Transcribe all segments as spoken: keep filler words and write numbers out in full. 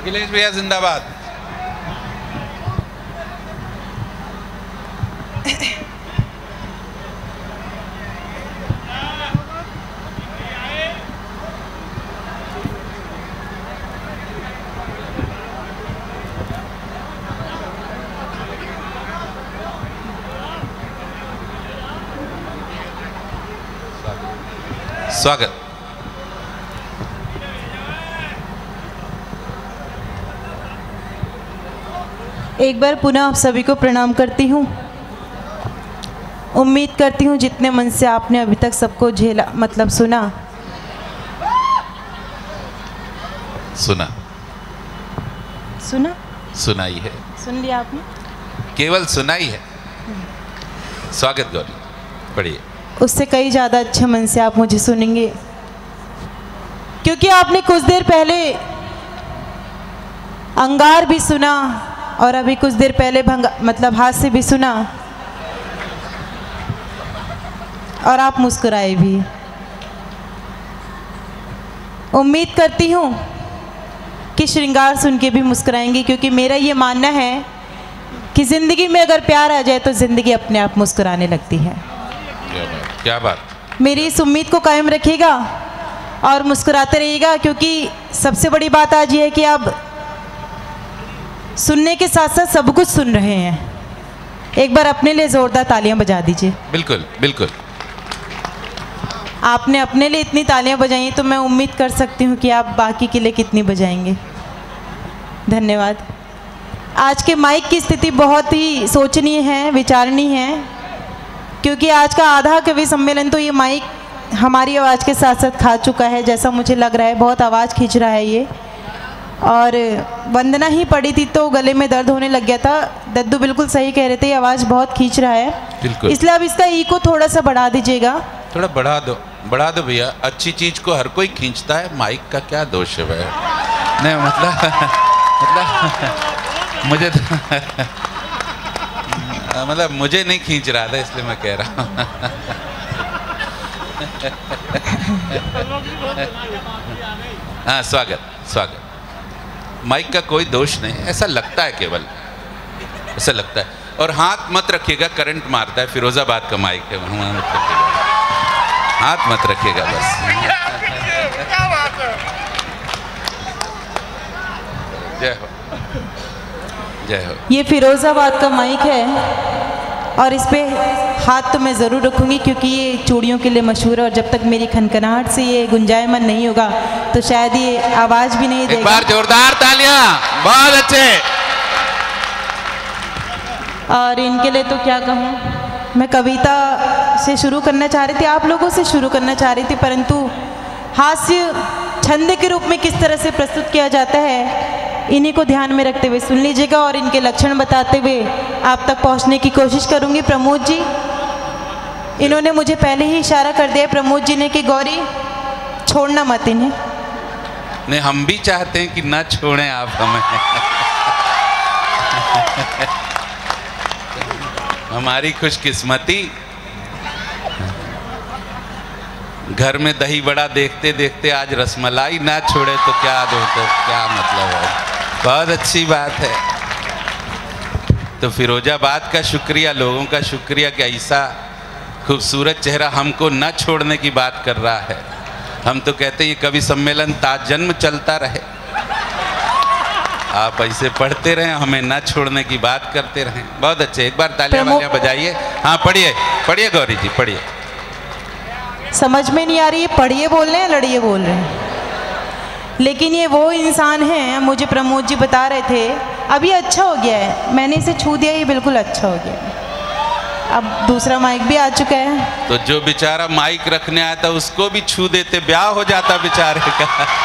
अखिलेश भैया जिंदाबाद। स्वागत। एक बार पुनः आप सभी को प्रणाम करती हूँ। उम्मीद करती हूँ जितने मन से आपने अभी तक सबको झेला, मतलब सुना सुना सुना सुनाई है, सुन लिया आपने, केवल सुनाई है। स्वागत गौरी, बढ़िए। उससे कई ज़्यादा अच्छे मन से आप मुझे सुनेंगे, क्योंकि आपने कुछ देर पहले अंगार भी सुना और अभी कुछ देर पहले भंगा मतलब हास्य भी सुना और आप मुस्कुराए भी। उम्मीद करती हूँ कि श्रृंगार सुन के भी मुस्कुराएंगे, क्योंकि मेरा ये मानना है कि ज़िंदगी में अगर प्यार आ जाए तो ज़िंदगी अपने आप मुस्कुराने लगती है। क्या बात, क्या बात। मेरी इस उम्मीद को कायम रखिएगा और मुस्कुराते रहिएगा, क्योंकि सबसे बड़ी बात आज ये है कि आप सुनने के साथ साथ सब कुछ सुन रहे हैं। एक बार अपने लिए जोरदार तालियां बजा दीजिए। बिल्कुल बिल्कुल। आपने अपने लिए इतनी तालियां बजाई हैं तो मैं उम्मीद कर सकती हूँ कि आप बाकी के लिए कितनी बजाएंगे। धन्यवाद। आज के माइक की स्थिति बहुत ही सोचनीय है, विचारणीय है, क्योंकि आज का आधा कवि सम्मेलन तो ये माइक हमारी आवाज़ के साथ साथ खा चुका है, जैसा मुझे लग रहा है। बहुत आवाज़ खींच रहा है ये, और वंदना ही पड़ी थी तो गले में दर्द होने लग गया था। दद्दू बिल्कुल सही कह रहे थे, आवाज़ बहुत खींच रहा है, इसलिए अब इसका ई को थोड़ा सा बढ़ा दीजिएगा। थोड़ा बढ़ा दो, बढ़ा दो भैया। अच्छी चीज को हर कोई खींचता है, माइक का क्या दोष है भैया? नहीं मतलब मतलब मुझे तो मतलब मुझे नहीं खींच रहा था, इसलिए मैं कह रहा हूँ। हाँ, स्वागत स्वागत। माइक का कोई दोष नहीं, ऐसा लगता है, केवल ऐसा लगता है। और हाथ मत रखिएगा, करंट मारता है। फिरोजाबाद का माइक है, हाथ मत रखिएगा बस। जय हो, जय हो। ये फिरोजाबाद का माइक है और इस पे हाथ तो मैं ज़रूर रखूँगी, क्योंकि ये चूड़ियों के लिए मशहूर है, और जब तक मेरी खनखनाहट से ये गुंजायमान नहीं होगा तो शायद ये आवाज़ भी नहीं देगा। एक बार जोरदार तालियां, बहुत अच्छे। और इनके लिए तो क्या कहूँ, मैं कविता से शुरू करना चाह रही थी, आप लोगों से शुरू करना चाह रही थी, परंतु हास्य छंद के रूप में किस तरह से प्रस्तुत किया जाता है इन्हीं को ध्यान में रखते हुए सुन लीजिएगा, और इनके लक्षण बताते हुए आप तक पहुंचने की कोशिश करूंगी। प्रमोद जी, इन्होंने मुझे पहले ही इशारा कर दिया, प्रमोद जी ने, कि गौरी छोड़ना मत इन्हें। नहीं, हम भी चाहते हैं कि ना छोड़ें आप हमें। हमारी खुशकिस्मती, घर में दही बड़ा देखते देखते आज रसमलाई ना छोड़े तो क्या दो, तो क्या मतलब है। बहुत अच्छी बात है। तो फिरोजाबाद का शुक्रिया, लोगों का शुक्रिया कि ऐसा खूबसूरत चेहरा हमको न छोड़ने की बात कर रहा है। हम तो कहते हैं ये कवि सम्मेलन ताजन्म चलता रहे, आप ऐसे पढ़ते रहें, हमें ना छोड़ने की बात करते रहें। बहुत अच्छे, एक बार तालियां वालियां बजाइए। हाँ, पढ़िए पढ़िए गौरी जी, पढ़िए। समझ में नहीं आ रही है पढ़िए बोल रहे हैं लड़िए बोल रहे हैं, लेकिन ये वो इंसान हैं, मुझे प्रमोद जी बता रहे थे। अब ये अच्छा हो गया है, मैंने इसे छू दिया, ये बिल्कुल अच्छा हो गया है। अब दूसरा माइक भी आ चुका है, तो जो बेचारा माइक रखने आया था उसको भी छू देते, ब्याह हो जाता बेचारे का।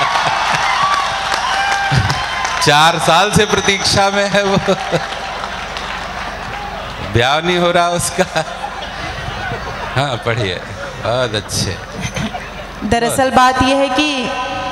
चार साल से प्रतीक्षा में है वो, ब्याह नहीं हो रहा उसका। हाँ, पढ़िए, बहुत अच्छे। दरअसल बात यह है कि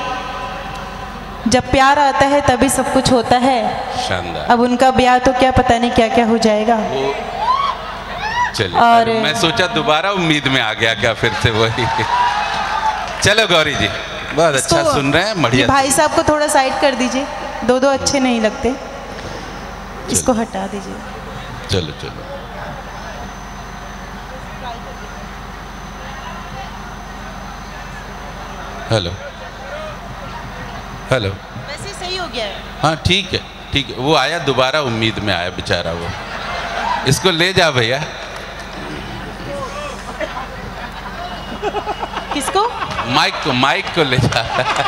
जब प्यार आता है तभी सब कुछ होता है। शानदार। अब उनका ब्याह तो क्या पता नहीं क्या क्या हो जाएगा। चलिए, और मैं सोचा दोबारा उम्मीद में आ गया क्या फिर से वही। चलो गौरी जी, बहुत अच्छा सुन रहे हैं, बढ़िया। भाई साहब को थोड़ा साइड कर दीजिए, दो दो अच्छे नहीं लगते, इसको हटा दीजिए। चलो चलो। Hello hello. वैसे सही हो गया है। हाँ ठीक है ठीक है, वो आया दोबारा, उम्मीद में आया बेचारा वो। इसको ले जा भैया। किसको? माइक को, माइक को ले जा।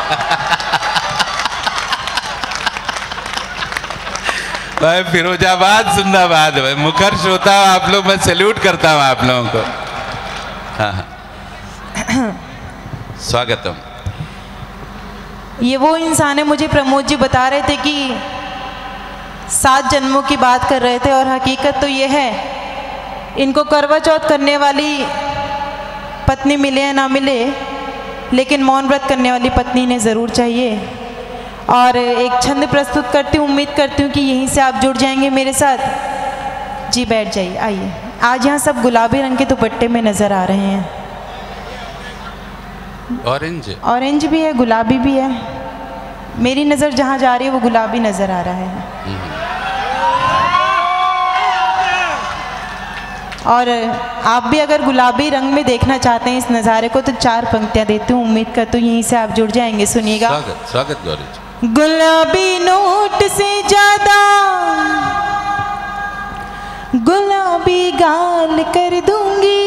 भाई फिरोजाबाद जिंदाबाद भाई, मुखर श्रोता हूँ आप लोग, मैं सैल्यूट करता हूँ आप लोगों को। हाँ हाँ स्वागतम। ये वो इंसान है, मुझे प्रमोद जी बता रहे थे कि सात जन्मों की बात कर रहे थे, और हकीकत तो ये है, इनको करवा चौथ करने वाली पत्नी मिले या ना मिले, लेकिन मौन व्रत करने वाली पत्नी इन्हें ज़रूर चाहिए। और एक छंद प्रस्तुत करती हूँ, उम्मीद करती हूँ कि यहीं से आप जुड़ जाएंगे मेरे साथ। जी बैठ जाइए, आइए। आज यहाँ सब गुलाबी रंग के दुपट्टे में नज़र आ रहे हैं। ऑरेंज ऑरेंज भी है, गुलाबी भी है। मेरी नज़र जहाँ जा रही है वो गुलाबी नज़र आ रहा है। और आप भी अगर गुलाबी रंग में देखना चाहते हैं इस नज़ारे को, तो चार पंक्तियाँ देती हूँ, उम्मीद करती हूँ यहीं से आप जुड़ जाएंगे। सुनिएगा। स्वागत स्वागत गौरी जी। गुलाबी नोट से ज़्यादा गुलाबी गाल कर दूंगी।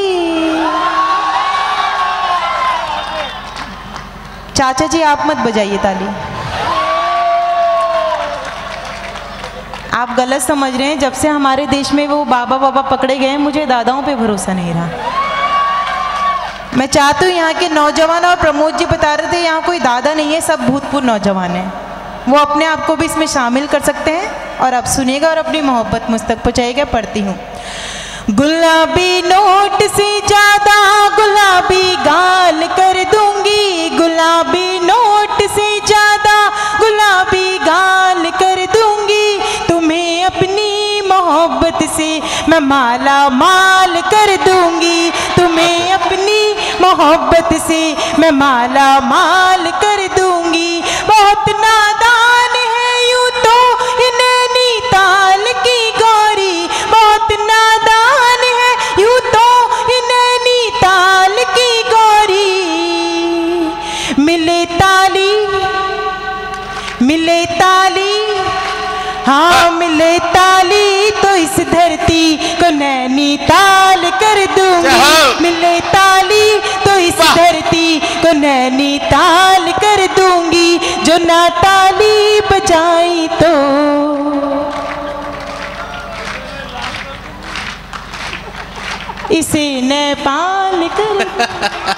चाचा जी आप मत बजाइए ताली, आप गलत समझ रहे हैं। जब से हमारे देश में वो बाबा बाबा पकड़े गए, मुझे दादाओं पे भरोसा नहीं रहा। मैं चाहती हूँ यहाँ के नौजवान, और प्रमोद जी बता रहे थे यहाँ कोई दादा नहीं है, सब भूतपूर्व नौजवान हैं, वो अपने आप को भी इसमें शामिल कर सकते हैं। और अब सुनिएगा और अपनी मोहब्बत मुझ तक पहुँचाइएगा। पढ़ती हूँ। गुलाबी नोट से ज़्यादा गुलाबी गाल कर दूंगी, गुलाबी नोट से ज़्यादा गुलाबी गाल कर दूंगी। तुम्हें अपनी मोहब्बत से मैं माला माल कर दूंगी, तुम्हें अपनी मोहब्बत से मैं माला माल कर दूंगी। बहुत नादान है यूं तो ये नैनीताल की गौरी, बहुत नादान है यूं तो ये नैनीताल की गौरी। मिले ताली मिले ताली, हाँ मिले ताली तो इस धरती को नैनीताल कर दूंगी। मिले ताली तो इस धरती को नैनीताल कर दूंगी। जो ना ताली बजाई तो इसे नेपाल कर।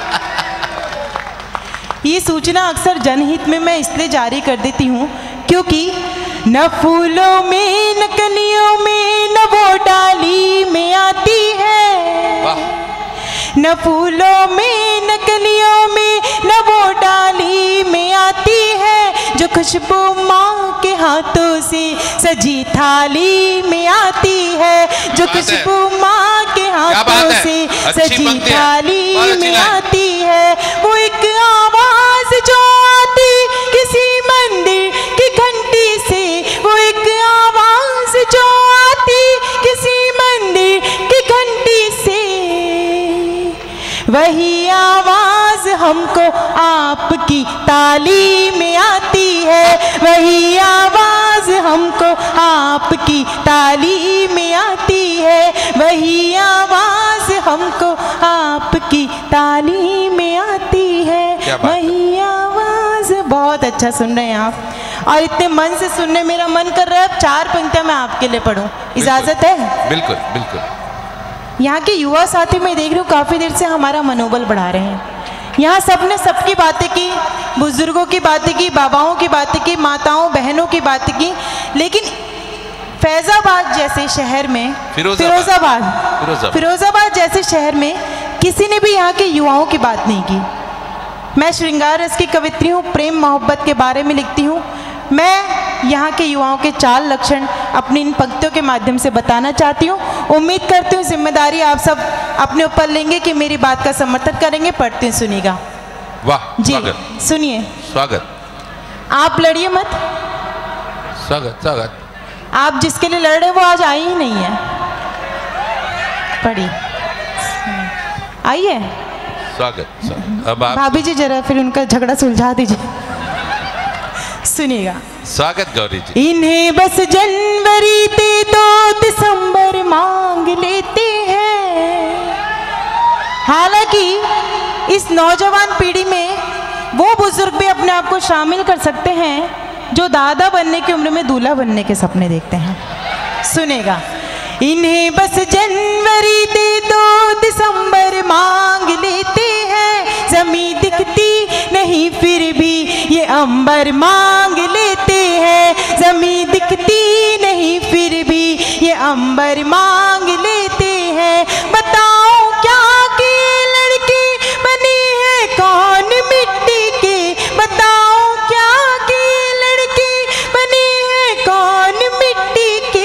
ये सूचना अक्सर जनहित में मैं इसलिए जारी कर देती हूँ क्योंकि न फूलों में न कलियों में न वो डाली में आती है, न फूलों में न कलियों में न वो डाली में आती है। जो खुशबू माँ के हाथों से सजी थाली में आती है, जो खुशबू माँ के हाथों से सजी थाली में आती है। वो एक आवाज जो आती किसी मंदिर की घंटी से, वो एक आवाज जो आती किसी मंदिर की घंटी से, वही आवाज हमको आपकी ताली में आती है। वही आवाज हमको आपकी ताली में आती है, वही आवाज हमको आपकी ताली में आती है, वही आवाज। बहुत अच्छा सुन रहे हैं आप, और इतने मन से सुनने मेरा मन कर रहा है। अब चार पंक्तियां मैं आपके लिए पढ़ूं, इजाजत है? बिल्कुल बिल्कुल। यहाँ के युवा साथी मैं देख रही हूँ काफ़ी देर से हमारा मनोबल बढ़ा रहे हैं। यहाँ सब ने सबकी बातें की, बुजुर्गों की बातें की, बाबाओं की बातें की, माताओं बहनों की बातें की, लेकिन फैज़ाबाद जैसे शहर में, फिरोजाबाद फिरोजाबाद फिरोजाबाद जैसे शहर में किसी ने भी यहाँ के युवाओं की बात नहीं की। मैं श्रृंगार रस की कवित्री हूँ, प्रेम मोहब्बत के बारे में लिखती हूँ। मैं यहाँ के युवाओं के चाल लक्षण अपनी इन पंक्तियों के माध्यम से बताना चाहती हूँ। उम्मीद करती हूँ जिम्मेदारी आप सब अपने ऊपर लेंगे कि मेरी बात का समर्थन करेंगे। पढ़ती हूँ, सुनिएगा। वाह जी सुनिए। स्वागत। आप लड़िए मत, स्वागत स्वागत। आप जिसके लिए लड़ रहे हैं वो आज आई ही नहीं है। पढ़ी आइए। स्वागत स्वागत। अब आप भाभी जी जरा फिर उनका झगड़ा सुलझा दीजिए। सुनिएगा। स्वागत गौरी जी। इन्हें बस जनवरी ते दो दिसंबर मांग लेते हैं। हालांकि इस नौजवान पीढ़ी में वो बुजुर्ग भी अपने आप को शामिल कर सकते हैं जो दादा बनने की उम्र में दूल्हा बनने के सपने देखते हैं। सुनेगा। इन्हें बस जनवरी ते दो दिसंबर मांग लेते हैं। जमीन दिखती नहीं फिर भी ये अंबर मांग लेते हैं। जमीन दिखती नहीं फिर भी ये अंबर मांग लेते हैं। बताओ क्या कि लड़की बनी है कौन मिट्टी के। बताओ क्या कि लड़की बनी है कौन मिट्टी के।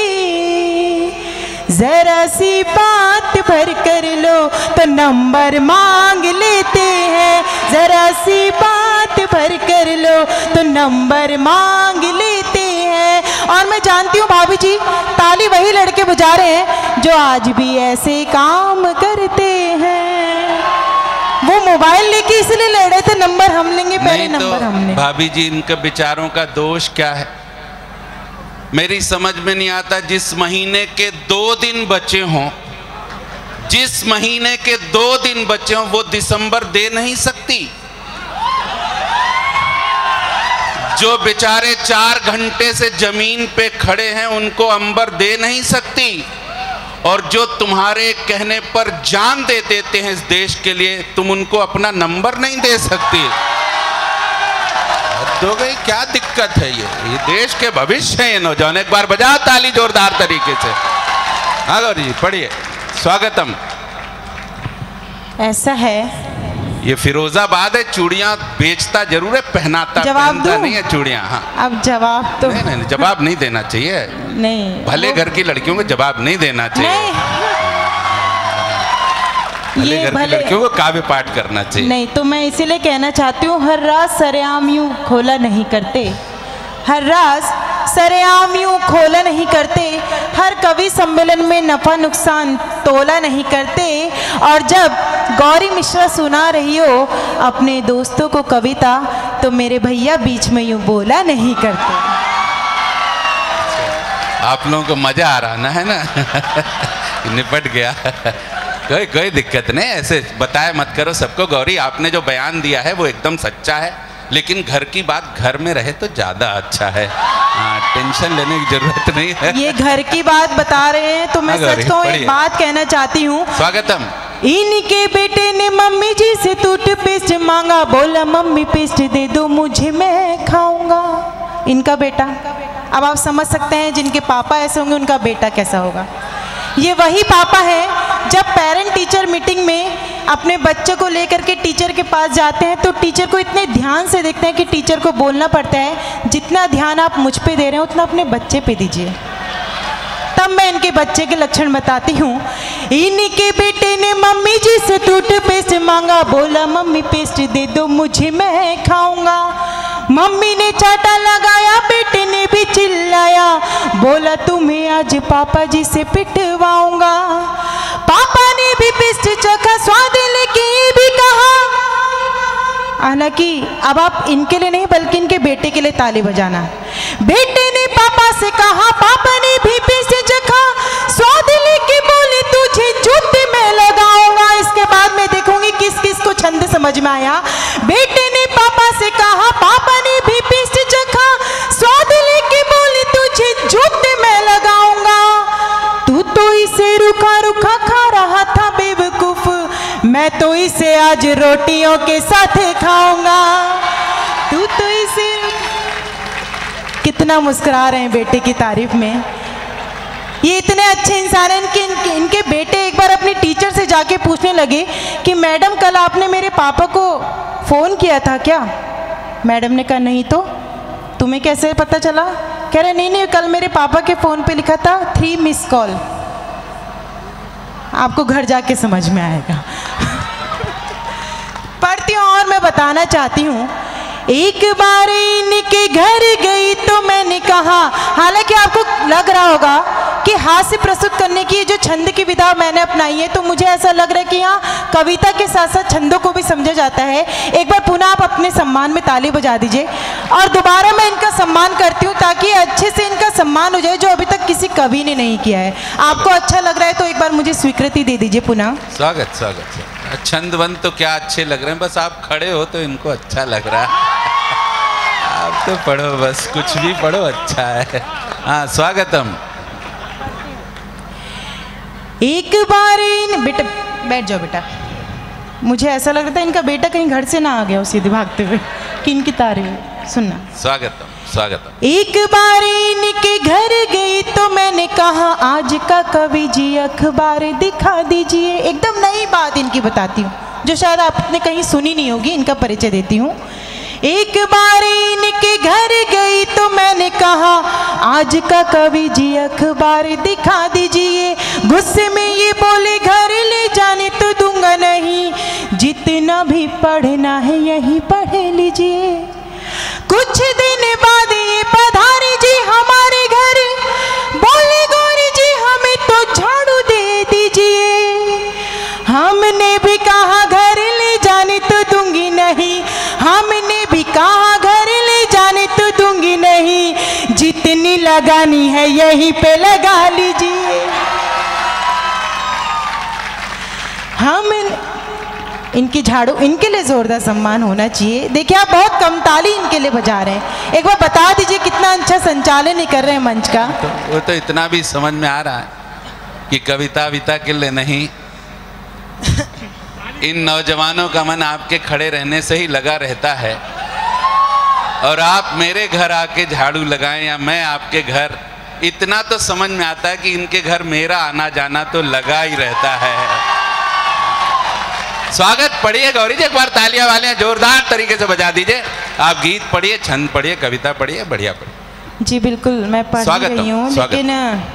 जरा सी बात भर कर लो तो नंबर मांग लेते हैं। जरा सी बात भर कर लो तो नंबर मांग लेते हैं। और मैं जानती हूँ भाभी जी ताली वही लड़के बजा रहे हैं जो आज भी ऐसे काम करते हैं। वो मोबाइल लेके इसलिए लड़ रहे थे नंबर हम लेंगे पहले नंबर तो हमने। भाभी जी इनके विचारों का दोष क्या है मेरी समझ में नहीं आता। जिस महीने के दो दिन बचे हों जिस महीने के दो दिन बचे हों वो दिसंबर दे नहीं सकती। जो बेचारे चार घंटे से जमीन पे खड़े हैं उनको अंबर दे नहीं सकती। और जो तुम्हारे कहने पर जान दे देते हैं इस देश के लिए तुम उनको अपना नंबर नहीं दे सकती। तो गई क्या दिक्कत है। ये ये देश के भविष्य है ये नौजवान। एक बार बजाओ ताली जोरदार तरीके से। हाँ गौरी जी पढ़िए। स्वागतम। ऐसा है ये फिरोजाबाद है। चूड़ियां बेचता जरूर है पहनाता जवाब पहनता दूं? नहीं है चूड़ियां। हाँ अब जवाब तो नहीं, नहीं जवाब नहीं देना चाहिए। नहीं भले वो- घर की लड़कियों को जवाब नहीं देना चाहिए। नहीं भले ये घर की भले लड़कियों को काव्य पाठ करना चाहिए। नहीं तो मैं इसीलिए कहना चाहती हूँ हर राज सरेआम यूं खोला नहीं करते। हर राज सरेआम यूं खोला नहीं करते। हर कवि सम्मेलन में नफा नुकसान तोला नहीं करते। और जब गौरी मिश्रा सुना रही हो अपने दोस्तों को कविता तो मेरे भैया बीच में यूं बोला नहीं करते। आप लोगों को मजा आ रहा ना है ना। निपट गया। कोई कोई दिक्कत नहीं। ऐसे बताए मत करो सबको। गौरी आपने जो बयान दिया है वो एकदम सच्चा है लेकिन घर की बात घर में रहे तो ज़्यादा अच्छा है। हाँ टेंशन लेने की जरूरत नहीं है। ये घर की बात बता रहे हैं तो मैं हाँ, सच कहूँ एक बात कहना चाहती हूँ। स्वागतम। इनके बेटे ने मम्मी जी से टूथपेस्ट मांगा। बोला मम्मी पेस्ट दे दो मुझे मैं खाऊंगा। इनका बेटा। अब आप समझ सकते हैं जिनके पापा ऐसे होंगे उनका बेटा कैसा होगा। ये वही पापा है जब पेरेंट टीचर मीटिंग में अपने बच्चे को लेकर के टीचर के पास जाते हैं तो टीचर को इतने ध्यान से देखते हैं कि टीचर को बोलना पड़ता है जितना ध्यान आप मुझ पे दे रहे हैं उतना अपने बच्चे पे दीजिए। तब मैं इनके बच्चे के लक्षण बताती हूँ। इनके बेटे ने मम्मी जी से टूथपेस्ट मांगा। बोला मम्मी पेस्ट दे दो मुझे मैं खाऊंगा। मम्मी ने चाटा लगाया बेटे ने भी चिल्लाया। बोला तुम्हें आज पापा जी से पिटवाऊंगा। पापा ने भी पेस्ट चखा स्वाद लेके भी कहा। हालांकि अब आप इनके लिए नहीं बल्कि इनके बेटे के लिए ताली बजाना। बेटे ने पापा से कहा। पापा ने भी पेस्ट चखा स्वाद लेके बोले तुझे जूते में लगाऊंगा। इसके बाद मैं देखूंगी किस किस को छंद समझ में आया। बेटे ने पापा से कहा। पापा ने भी पेस्ट चखा स्वाद लेके बोले तुझे जूते में लगाऊंगा। तू तो इसे रुखा रुखा खा रहा था बेवकूफ। मैं तो इसे आज रोटियों के साथ खाऊंगा। तू तो इसे कितना मुस्कुरा रहे हैं बेटे की तारीफ में। ये इतने अच्छे इंसान हैं। इनके, इनके इनके बेटे एक बार अपनी टीचर से जाके पूछने लगे कि मैडम कल आपने मेरे पापा को फ़ोन किया था क्या। मैडम ने कहा नहीं तो तुम्हें कैसे पता चला। कह रहे नहीं नहीं कल मेरे पापा के फ़ोन पे लिखा था थ्री मिस कॉल। आपको घर जाके समझ में आएगा। पढ़ती हूँ और मैं बताना चाहती हूँ एक बार इनके घर गई तो मैंने कहा, हालांकि आपको लग रहा होगा कि हास्य प्रस्तुत करने की जो छंद की विधा मैंने अपनाई है, तो मुझे ऐसा लग रहा है कि यहाँ कविता के साथ साथ छंदों को भी समझा जाता है। एक बार पुनः आप अपने सम्मान में ताली बजा दीजिए और दोबारा मैं इनका सम्मान करती हूँ ताकि अच्छे से इनका सम्मान हो जाए, जो अभी तक किसी कवि ने नहीं किया है। आपको अच्छा लग रहा है तो एक बार मुझे स्वीकृति दे दीजिए पुनः। स्वागत स्वागत। छंदबंद तो क्या अच्छे लग रहे हैं, बस आप खड़े हो तो इनको अच्छा लग रहा है। आप तो पढ़ो, बस कुछ भी पढ़ो अच्छा है। हाँ स्वागतम। एक बार इन बेटा बैठ जाओ बेटा, मुझे ऐसा लग रहा था इनका बेटा कहीं घर से ना आ गया हो सीधे भागते हुए कि इनकी तारीफ सुनना। स्वागतम स्वागतम। एक बार इनके घर गई तो मैंने कहा, आज का कवि जी अखबार दिखा दीजिए। एकदम नई बात इनकी बताती हूँ जो शायद आपने कहीं सुनी नहीं होगी, इनका परिचय देती हूँ। एक बार इनके घर गई तो मैंने कहा, आज का कवि जी अखबार दिखा दीजिए। गुस्से में ये बोले, घर ले जाने तो दूंगा नहीं, जितना भी पढ़ना है यही पढ़ लीजिए। कुछ दिन बाद ये पधारी जी हमारे घर, बोले गौरी जी हमें तो झाड़ू दे दीजिए। हमने भी कहा घर ले जाने तो दूंगी नहीं, हमने भी कहा घर ले जाने तो दूंगी नहीं, जितनी लगानी है यहीं पे लगा लीजिए। हम इनकी झाड़ू, इनके लिए जोरदार सम्मान होना चाहिए। देखिए आप बहुत कम ताली इनके लिए बजा रहे हैं, एक बार बता दीजिए कितना अच्छा संचालन ही कर रहे हैं मंच का। तो वो तो इतना भी समझ में आ रहा है कि कविता विता के लिए नहीं, इन नौजवानों का मन आपके खड़े रहने से ही लगा रहता है। और आप मेरे घर आके झाड़ू लगाएं या मैं आपके घर, इतना तो समझ में आता है कि इनके घर मेरा आना जाना तो लगा ही रहता है। स्वागत पढ़िए गौरी जी, एक बार तालियां वाले जोरदार तरीके से बजा दीजिए। आप गीत पढ़िए, छंद पढ़िए, कविता पढ़िए, बढ़िया पढ़िए। जी बिल्कुल मैं पढ़ रही हूँ, लेकिन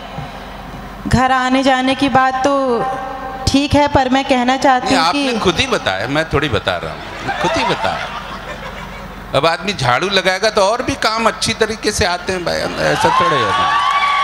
घर आने जाने की बात तो ठीक है, पर मैं कहना चाहती हूँ कि आपने खुद ही बताया, मैं थोड़ी बता रहा हूँ, खुद ही बताया। अब आदमी झाड़ू लगाएगा तो और भी काम अच्छी तरीके से आते हैं भाई, ऐसा थोड़े है।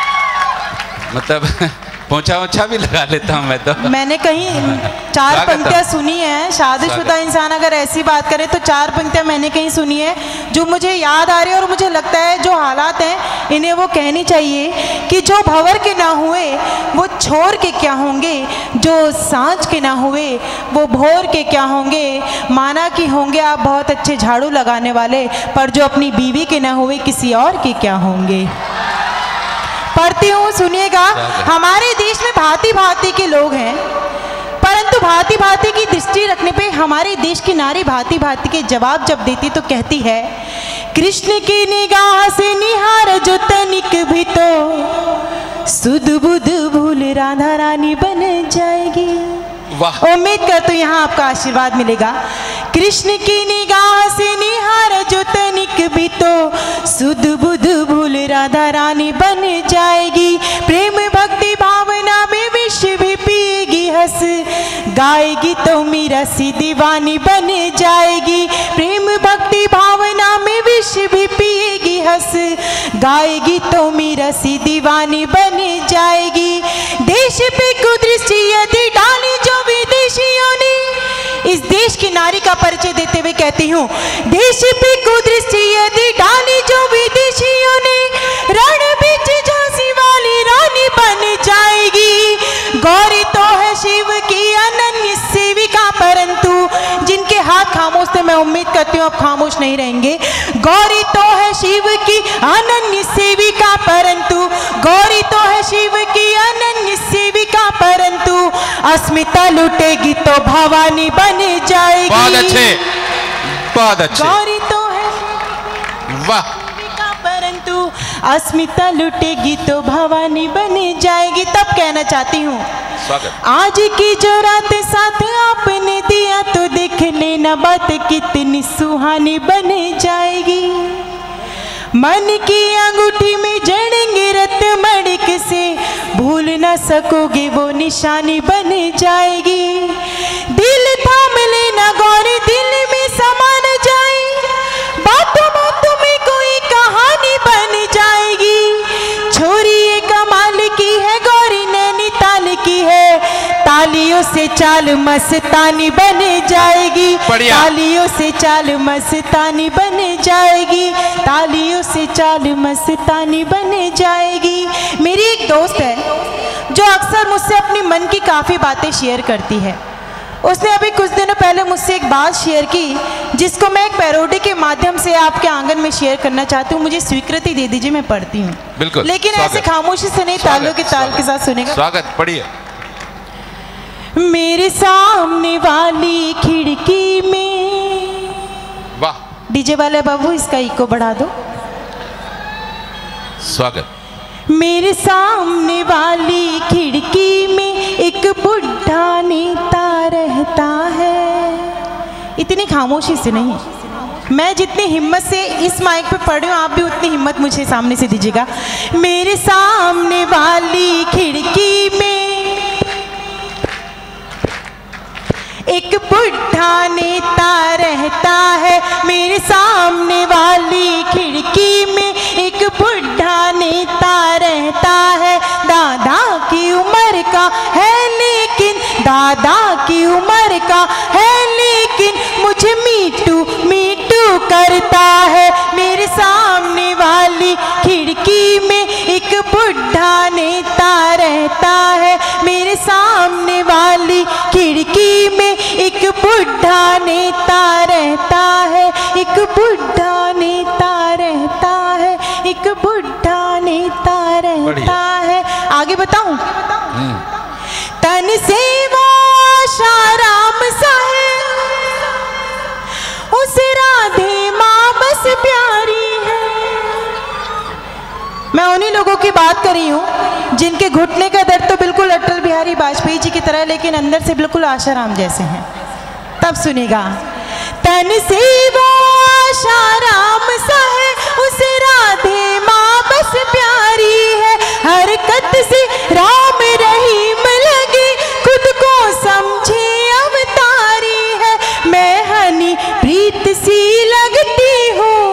मतलब पोछा ओछा भी लगा लेता हूँ मैं तो। मैंने कहीं चार पंक्तियाँ सुनी है, शादीशुदा इंसान अगर ऐसी बात करे तो चार पंक्तियाँ मैंने कहीं सुनी है जो मुझे याद आ रही है, और मुझे लगता है जो हालात हैं इन्हें वो कहनी चाहिए कि जो भंवर के ना हुए वो छोर के क्या होंगे, जो सांझ के ना हुए वो भोर के क्या होंगे। माना कि होंगे आप बहुत अच्छे झाड़ू लगाने वाले, पर जो अपनी बीवी के ना हुए किसी और के क्या होंगे। पढ़ती हूँ, सुनिएगा। हमारे देश में भांति भांति के लोग हैं, परंतु भांति भांति की दृष्टि रखने पे हमारे देश की नारी भांति भांति के जवाब जब देती तो कहती है, कृष्ण की निगाह से निहार जो तनिक भी तो सुध बुध भूल राधा रानी बन जाएगी। उम्मीद करती हूँ यहाँ आपका आशीर्वाद मिलेगा। कृष्ण की निगाह से निहार जो तनिक भी तो सुध बुध भूल राधा रानी बन जाएगी। प्रेम भक्ति भावना में विष भी पिएगी हंस, गाएगी तो मीरा सी दीवानी बन जाएगी। प्रेम भक्ति भावना में विष भी पिएगी हंस, गाएगी तो मीरा सी दीवानी बन जाएगी। देश पे कुदृष्टि यदि डाली जो विदेशियों ने, इस देश की नारी का परिचय देते हुए कहती हूँ, देश पे कुदृष्टि यदि डाली जो विदेशियों ने, रण बीच झांसी वाली रानी बन जाएगी। गौरी तो है शिव की अनन्य सेविका, परंतु जिनके हाथ खामोश थे, मैं उम्मीद करती हूँ अब खामोश नहीं रहेंगे। गौरी तो है शिव की अनन्य सेविका, परंतु गौरी तो है शिव की अनन्य सेविका, परंतु अस्मिता लुटेगी तो भवानी बन जाएगी। बहुत अच्छे, बहुत अच्छे। गौरी तो है वाह, परंतु अस्मिता लुटेगी तो भवानी बन जाएगी। तब कहना चाहती हूँ, आज की जो रात साथ आपने दिया तो देख लेना बात कितनी सुहानी बन जाएगी। मन की अंगूठी में जड़ेंगे रत्न मणिक से, भूल न सकोगे वो निशानी बन जाएगी। दिल थाम लेना गौरी, दिल में समा न जाए, बात चाल मस्तानी बन जाएगी, बढ़िया। तालियों से चाल मस्तानी बन जाएगी, तालियों से चाल मस्तानी बन जाएगी। मेरी एक दोस्त है जो अक्सर मुझसे अपनी मन की काफ़ी बातें शेयर करती है। उसने अभी कुछ दिनों पहले मुझसे एक बात शेयर की जिसको मैं एक पैरोडी के माध्यम से आपके आंगन में शेयर करना चाहती हूँ। मुझे स्वीकृति दे दीजिए, मैं पढ़ती हूँ। बिल्कुल, लेकिन स्वागत। ऐसे खामोशी से नहीं, तालों के ताल के साथ सुनेगा। स्वागत, पढ़िए। मेरे सामने वाली खिड़की में, वाह, डीजे वाले बाबू इसका इको बढ़ा दो। स्वागत। मेरे सामने वाली खिड़की में एक बुढ़ा नेता रहता है। इतनी खामोशी से नहीं, मैं जितनी हिम्मत से इस माइक पे पढ़ रही हूँ आप भी उतनी हिम्मत मुझे सामने से दीजिएगा। मेरे सामने वाली खिड़की में एक बुढ़ा नेता रहता है। मेरे सामने वाली खिड़की में एक बुढ़ा नेता रहता है। दादा की उम्र का है लेकिन, दादा की उम्र का है लेकिन मुझे मीटू मीटू करता है। मेरे सामने वाली खिड़की में एक बुढ़ा नेता रहता है। मेरे सामने वाली खिड़की में एक बुढ़ा नेता रहता है। एक बुढ़ा नेता रहता है। एक बुढ़ा नेता रहता है। आगे बताऊं? तन से वो आशाराम सा है, उसे राधे माँ बस प्यारी है। मैं उन्हीं लोगों की बात करी हूँ जिनके घुटने का दर्द तो बिल्कुल अटल बिहारी वाजपेयी जी की तरह लेकिन अंदर से बिल्कुल आशाराम जैसे हैं। तब सुनेगा। तन से वो आशाराम सा है, उसे राधे माँ बस प्यारी है। हरकत से राम रहीम लगे, खुद को समझे अवतारी है। मैं हनी प्रीत सी लगती हूँ,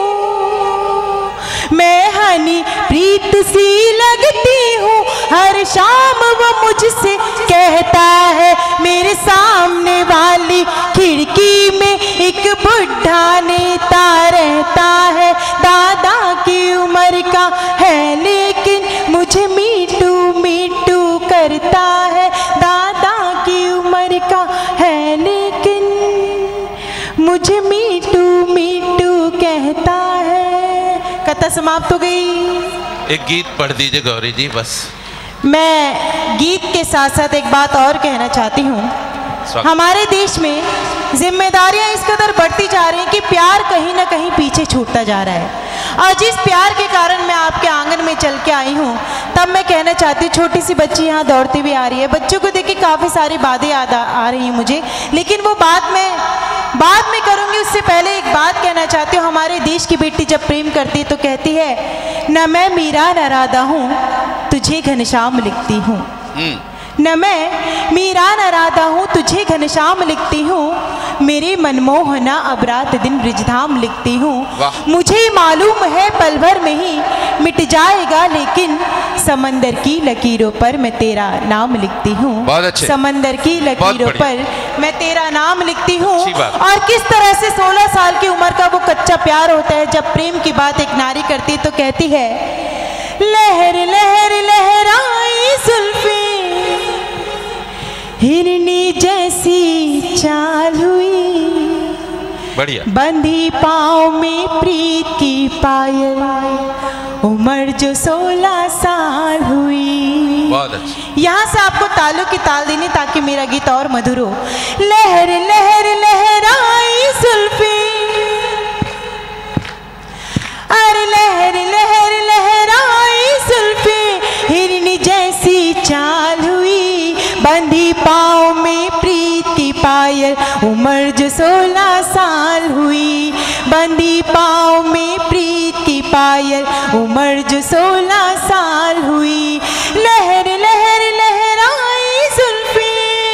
मैं हनी प्रीत सी लगती हूँ। हर शाम वो मुझसे कहता है। मेरे सामने वाली खिड़की में एक बुढ़ा नेता रहता है। दादा की उम्र का है लेकिन मुझे मीटू मीटू करता है। दादा की उम्र का है लेकिन मुझे मीटू मीटू कहता है। कथा समाप्त हो गई। एक गीत पढ़ दीजिए गौरी जी बस। मैं गीत के साथ साथ एक बात और कहना चाहती हूँ। हमारे देश में जिम्मेदारियां इस कदर बढ़ती जा रही हैं कि प्यार कहीं ना कहीं पीछे छूटता जा रहा है। और जिस प्यार के कारण मैं आपके आंगन में चल के आई हूँ, तब मैं कहना चाहती हूँ, छोटी सी बच्ची यहाँ दौड़ती भी आ रही है। बच्चों को देख के काफ़ी सारी बातें याद आ, आ रही हैं मुझे, लेकिन वो बात मैं बाद में करूँगी। उससे पहले एक बात कहना चाहती हूँ। हमारे देश की बेटी जब प्रेम करती है तो कहती है, न मैं मीरा न राधा हूँ, तुझे घनश्याम लिखती हूँ। न मैं मीरा न राधा हूँ, तुझे घनश्याम लिखती हूँ। मेरे मनमोहना अब रात दिन ब्रिजधाम लिखती हूँ। मुझे मालूम है पल भर में ही मिट जाएगा, लेकिन समंदर की लकीरों पर मैं तेरा नाम लिखती हूँ। समंदर की लकीरों पर मैं तेरा नाम लिखती हूँ। और किस तरह से सोलह साल की उम्र का वो कच्चा प्यार होता है। जब प्रेम की बात एक नारी करती है तो कहती है, लहर लहर लहराई जुल्फे, हिरनी जैसी चाल हुई, बढ़िया। बंधी पाँव में प्रीत की पायल, उम्र जो सोलह साल हुई। बहुत अच्छा। यहाँ से आपको तालों की ताल देनी ताकि मेरा गीत और मधुर हो। लहर लहर लहराई जुल्फे, अरे लहर लहर लहराई जुल्फे, हिरनी जैसी चाल हुई, बंधी पाँव में प्रीत की पायल, उम्र जो सोलह साल हुई। बंधी पाँव में प्रीत की पायल, उम्र जो सोलह साल हुई। लहर लहर लहराई जुल्फे।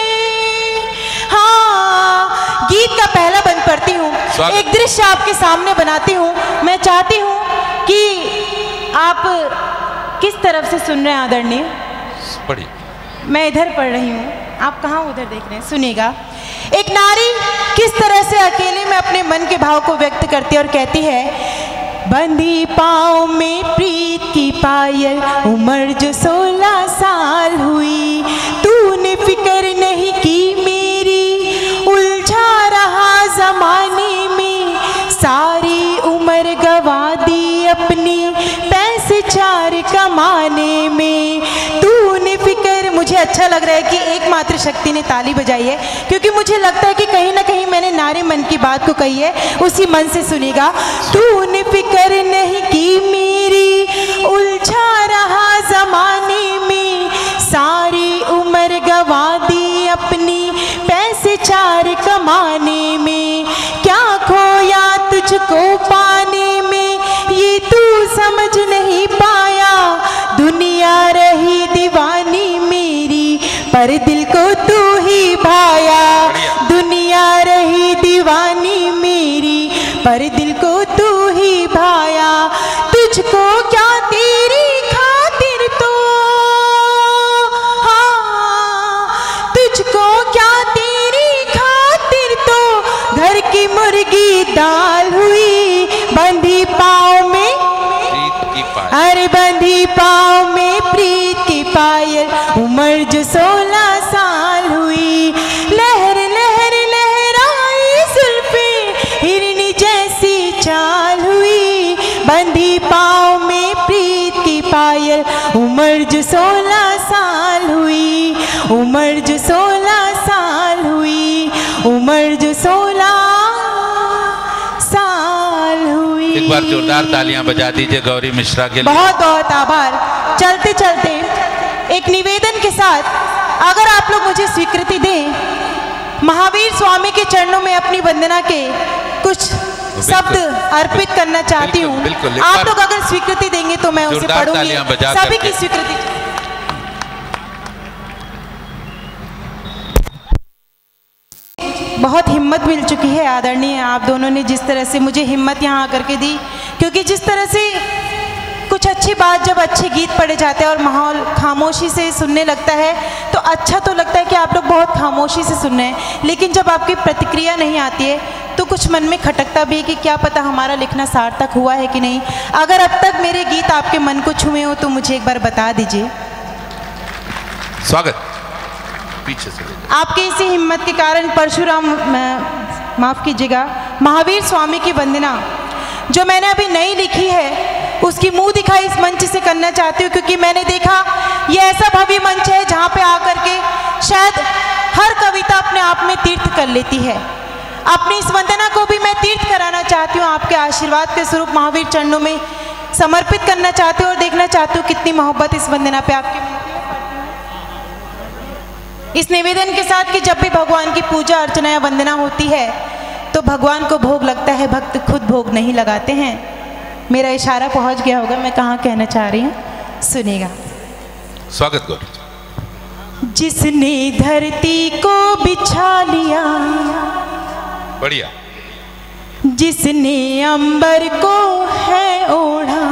हाँ, गीत का पहला बंद पढ़ती हूँ। एक दृश्य आपके सामने बनाती हूँ। मैं चाहती हूँ कि आप किस तरफ से सुन रहे हैं आदरणीय। पढ़िए। मैं इधर पढ़ रही हूँ। आप कहाँ उधर देख रहे हैं, सुनिएगा। एक नारी किस तरह से अकेले में अपने मन के भाव को व्यक्त करती है और कहती है, बंधी पाँव में प्रीत की पायल, उम्र जो सोलह साल हुई, तूने फिक्र नहीं की मेरी, उलझा रहा जमाने में, सारी उम्र गवा दी अपनी पैसे चार कमाने में, तूने फिक्र। मुझे अच्छा लग रहा है कि एकमात्र शक्ति ने ताली बजाई है, क्योंकि मुझे लगता है कि कहीं ना कहीं मैंने नारी मन की बात को कही है, उसी मन से सुनेगा। तूने फिक्र नहीं की मेरी, उलझा रहा जमाने में, सारी उम्र गवा दी अपनी पैसे चार कमाने में, क्या खोया तुझको पाने में ये तू समझ नहीं पाया, दुनिया रही दीवानी मेरी पर दिल को तू ही भाया, दुनिया रही दीवानी मेरी पर दिल को तू ही भाया, तुझको क्या तेरी खातिर तो, हाँ तुझको क्या तेरी खातिर तो घर की मुर्गी दाल हुई, बंधी पाँव में प्रीत की पायल, अरे बंधी पाँव में प्रीत की पायल, उम्र जो सोलह साल हुई, लहर लहर लहराई जुल्फे, हिरनी जैसी चाल हुई, बंधी पाँव में प्रीत की पायल, उम्र जो सोलह साल हुई, उम्र जो सोलह साल हुई, उम्र जो सोलह साल हुई। एक बार जोरदार तालियां बजा दीजिए गौरी मिश्रा के लिए। बहुत बहुत आभार। चलते चलते एक निवेदन के साथ, अगर आप लोग मुझे स्वीकृति दें, महावीर स्वामी के चरणों में अपनी वंदना के कुछ शब्द अर्पित करना चाहती हूँ। आप लोग अगर स्वीकृति देंगे तो मैं उसे पढ़ूंगी। सभी की स्वीकृति। बहुत हिम्मत मिल चुकी है आदरणीय आप दोनों ने, जिस तरह से मुझे हिम्मत यहाँ आकर के दी, क्योंकि जिस तरह से कुछ अच्छी बात, जब अच्छे गीत पढ़े जाते हैं और माहौल खामोशी से सुनने लगता है तो अच्छा तो लगता है कि आप लोग बहुत खामोशी से सुन रहे हैं, लेकिन जब आपकी प्रतिक्रिया नहीं आती है तो कुछ मन में खटकता भी है कि क्या पता हमारा लिखना सार्थक हुआ है कि नहीं। अगर अब तक मेरे गीत आपके मन को छुए हो तो मुझे एक बार बता दीजिए। स्वागत। पीछे से आपके इसी हिम्मत के कारण परशुराम, माफ कीजिएगा, महावीर स्वामी की वंदना जो मैंने अभी नई लिखी है उसकी मुंह दिखाई इस मंच से करना चाहती हूँ, क्योंकि मैंने देखा ये ऐसा भव्य मंच है जहाँ पे आकर के शायद हर कविता अपने आप में तीर्थ कर लेती है। अपनी इस वंदना को भी मैं तीर्थ कराना चाहती हूँ, आपके आशीर्वाद के स्वरूप महावीर चरणों में समर्पित करना चाहती हूँ और देखना चाहती हूँ कितनी मोहब्बत इस वंदना पे आपकी मिलती है। इस निवेदन के साथ कि जब भी भगवान की पूजा अर्चना या वंदना होती है तो भगवान को भोग लगता है, भक्त खुद भोग नहीं लगाते हैं। मेरा इशारा पहुंच गया होगा मैं कहाँ कहना चाह रही हूँ, सुनिएगा। स्वागत गौरी। जिसने धरती को बिछा लिया, बढ़िया, जिसने अंबर को है ओढ़ा,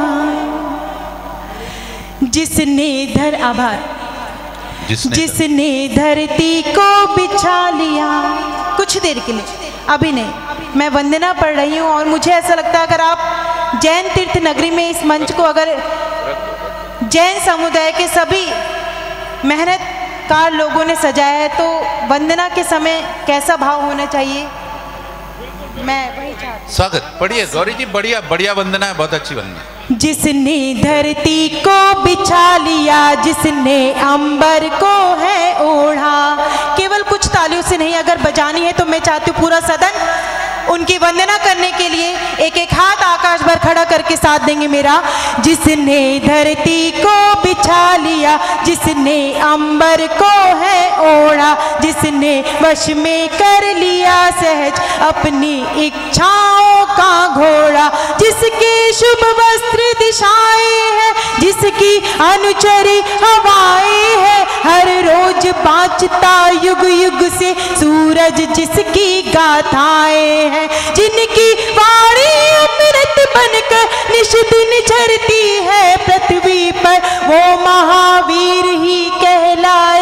जिसने धर आभार जिसने, जिसने धरती को बिछा लिया। कुछ देर के लिए, अभी नहीं, मैं वंदना पढ़ रही हूँ और मुझे ऐसा लगता है अगर आप जैन तीर्थ नगरी में इस मंच को अगर जैन समुदाय के सभी मेहनतकार लोगों ने सजाया है तो वंदना के समय कैसा भाव होना चाहिए, मैं वही चाहती हूँ। स्वागत। पढ़िए गौरी जी, बढ़िया बढ़िया वंदना है, बहुत अच्छी वंदना है। जिसने धरती को बिछा लिया, जिसने अंबर को है ओढ़ा। केवल कुछ तालियों से नहीं, अगर बजानी है तो मैं चाहती हूँ पूरा सदन उनकी वंदना करने के लिए एक एक हाथ आकाश भर खड़ा करके साथ देंगे मेरा। जिसने धरती को बिछा लिया, जिसने अंबर को है ओढ़ा, जिसने वश में कर लिया सहज अपनी इच्छाओं का घोड़ा, जिसके शुभ वस्त्र दिशाएं हैं, जिसकी अनुचरी हवाएं हैं, हर रोज बाँचता युग युग से सूरज, जिसकी गाथाएं हैं, जिनकी वाणी अमृत बनकर निश दिन झरती है पृथ्वी पर, वो महावीर ही कहलाए, वो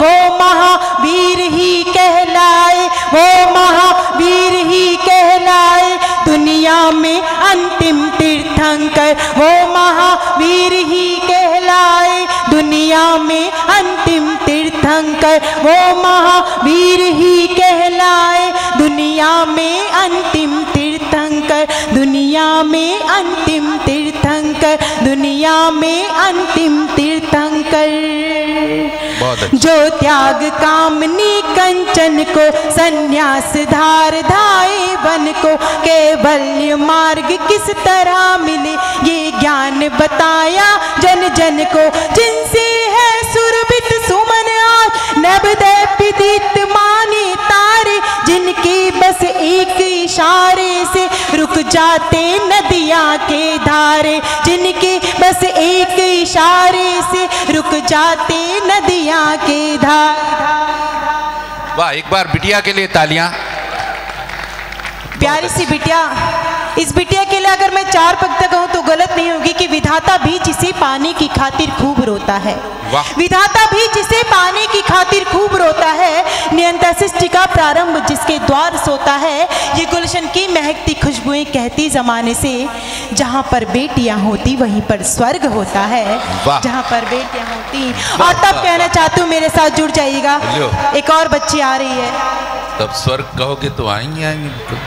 वो महावीर ही कहलाए, वो महावीर ही कहलाए, दुनिया में अंतिम तीर्थंकर, वो महावीर ही कहलाए, दुनिया में अंतिम तीर्थंकर, वो महावीर ही कहलाए, दुनिया में अंतिम तीर्थंकर, दुनिया में अंतिम तीर्थंकर, दुनिया में अंतिम तीर्थंकर। जो त्याग कामनी कंचन को, संन्यास धार धाए वन को, कैवल्य मार्ग किस तरह मिले ये ज्ञान बताया जन जन को। जिनसे है सुरभित सुमन आज नभ दीप्त माने तारे, जिनके बस एक इशारे से रुक जाते नदियाँ के धारे, जिनके बस एक इशारे से रुक जाते नदियाँ के धारे। वाह, एक बार बिटिया के लिए तालियां। प्यारी सी बिटिया, इस बिटिया के लिए अगर मैं चार पंक्ति कहूँ तो गलत नहीं होगी कि विधाता भी जिसे पाने की खातिर खूब रोता है, विधाता भी जिसे पाने की खातिर खूब रोता है, नियंता सृष्टि का प्रारंभ जिसके द्वार सोता है। ये गुलशन की महकती खुशबुएं कहती जमाने से, जहाँ पर बेटियां होती वहीं पर स्वर्ग होता है, जहाँ पर बेटियां होती। और तब कहना चाहती हूँ मेरे साथ जुड़ जाइएगा, एक और बच्ची आ रही है। तब स्वर्ग कहोगे तो आएंगे आएंगे।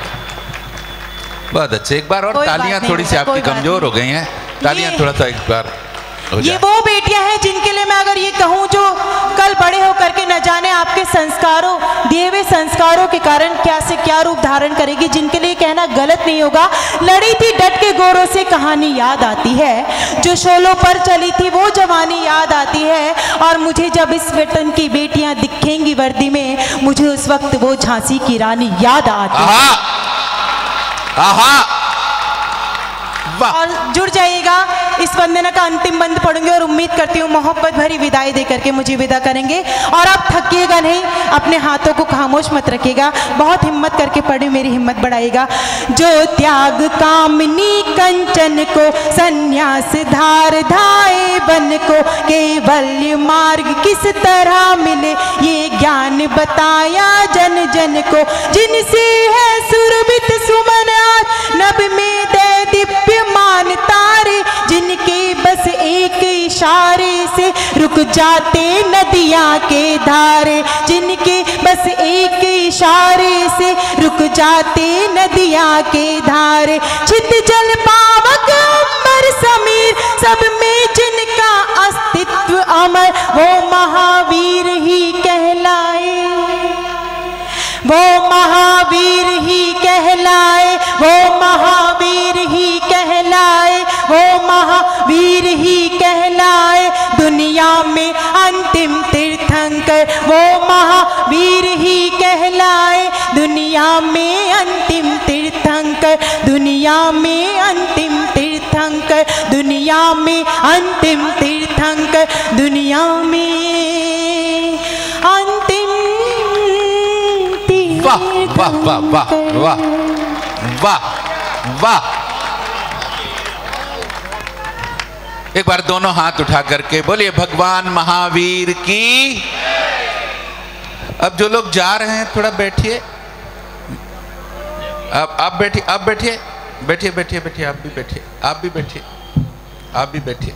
बहुत अच्छे, एक बार और तालियां। थोड़ी सी आपकी कमजोर हो गई हैं, तालियां थोड़ा सा एक बार हो जाए। ये वो बेटियां हैं जिनके लिए मैं अगर ये कहूँ जो कल बड़े होकर के न जाने आपके संस्कारों, दिए हुए संस्कारों के कारण क्या से क्या रूप धारण करेगी, जिनके लिए कहना गलत नहीं होगा। लड़ी थी डट के गोरों से कहानी याद आती है, जो शोलों पर चली थी वो जवानी याद आती है। और मुझे जब इस वतन की बेटियां दिखेंगी वर्दी में, मुझे उस वक्त वो झांसी की रानी याद आती है। आहा, और जुड़ जाइएगा, इस वंदना का अंतिम बंद पढ़ूंगे और उम्मीद करती हूँ मोहब्बत भरी विदाई देकर के मुझे विदा करेंगे। और आप थकिएगा नहीं, अपने हाथों को खामोश मत रखिएगा, बहुत हिम्मत करके पढ़े, मेरी हिम्मत बढ़ाएगा। जो त्याग कामनी कंचन को, संन्यास धार धाए बन को, कैवल्य मार्ग किस तरह मिले ये ज्ञान बताया जन जन को। जिनसे है सुरभित सुमन आज नभ में दे दिव्य मान तारे, जिनके बस एक इशारे से रुक जाते नदियाँ के धारे, जिनके बस एक इशारे से रुक जाते नदियाँ के धारे। चित जल पावक अमर समीर, सब में जिनका अस्तित्व अमर, वो महावीर ही कहलाए, वो महावीर ही कहलाए, वो महावीर ही कहलाए, वो महावीर ही कहलाए, दुनिया में अंतिम तीर्थंकर, वो महावीर ही कहलाए, दुनिया में अंतिम तीर्थंकर, दुनिया में अंतिम तीर्थंकर, दुनिया में अंतिम तीर्थंकर, दुनिया में अंतिम। वाह वाह वाह वाह वाह वाह वाह। एक बार दोनों हाथ उठा करके बोलिए भगवान महावीर की। अब जो लोग जा रहे हैं थोड़ा बैठिए, अब आप बैठिए, आप बैठिए, बैठिए बैठिए बैठिए, आप भी बैठिए, आप भी बैठिए, आप भी बैठिए।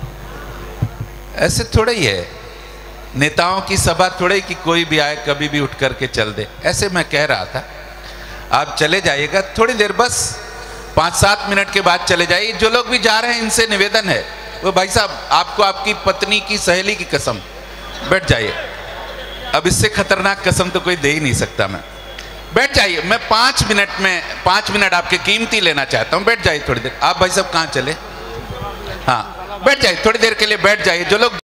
ऐसे थोड़ा ही है, नेताओं की सभा थोड़े कि कोई भी आए कभी भी उठ करके चल दे, ऐसे मैं कह रहा था। आप चले जाइएगा थोड़ी देर, बस पाँच सात मिनट के बाद चले जाइए। जो लोग भी जा रहे हैं इनसे निवेदन है, वो भाई साहब आपको आपकी पत्नी की सहेली की कसम, बैठ जाइए। अब इससे खतरनाक कसम तो कोई दे ही नहीं सकता। मैं बैठ जाइए, मैं पाँच मिनट में पाँच मिनट आपके कीमती लेना चाहता हूँ। बैठ जाइए थोड़ी देर। आप भाई साहब कहाँ चले? हाँ बैठ जाइए, थोड़ी देर के लिए बैठ जाइए। जो लोग